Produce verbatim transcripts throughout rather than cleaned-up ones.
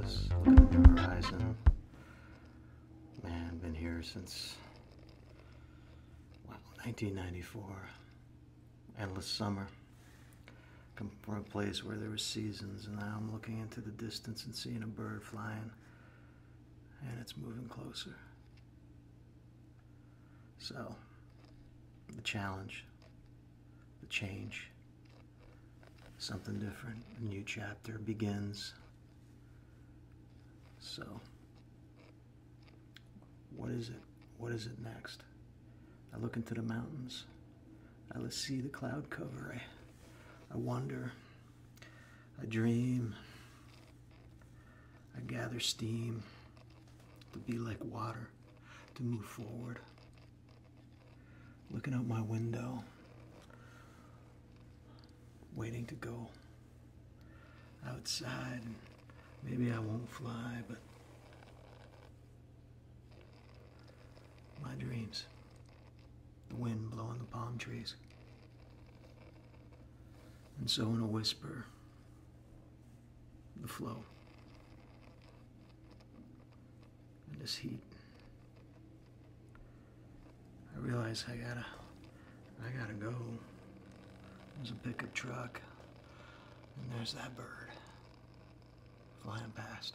mountains, looking at the horizon. Man, been here since, wow, nineteen ninety-four. Endless summer. Come from a place where there were seasons, and now I'm looking into the distance and seeing a bird flying, and it's moving closer. So, the challenge, the change, something different, a new chapter begins. So, what is it? What is it next? I look into the mountains. I see the cloud cover. I, I wonder. I dream. I gather steam to be like water, to move forward. Looking out my window, waiting to go outside. Maybe I won't fly, but my dreams. The wind blowing the palm trees. And so in a whisper, the flow. And this heat. I realize I gotta, I gotta go. There's a pickup truck, and there's that bird flying past.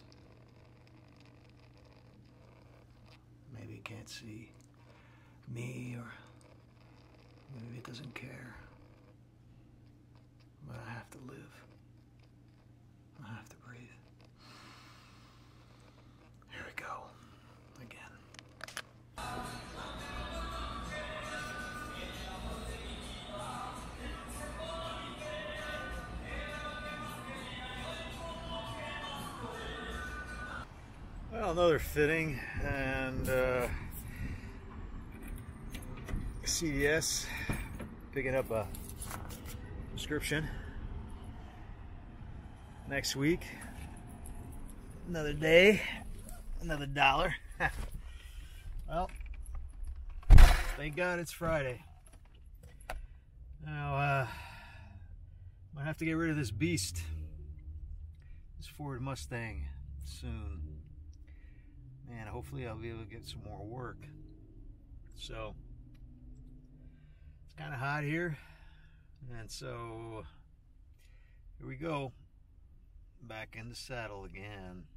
Maybe it can't see me, or maybe it doesn't care. But I have to live. I have to breathe. Here we go. Again. Well, another fitting, and uh, C D S picking up a prescription next week. Another day, another dollar. Well, thank God it's Friday. Now, uh, might have to get rid of this beast, this Ford Mustang, soon. Man, hopefully I'll be able to get some more work. So, it's kind of hot here. And so, here we go. Back in the saddle again.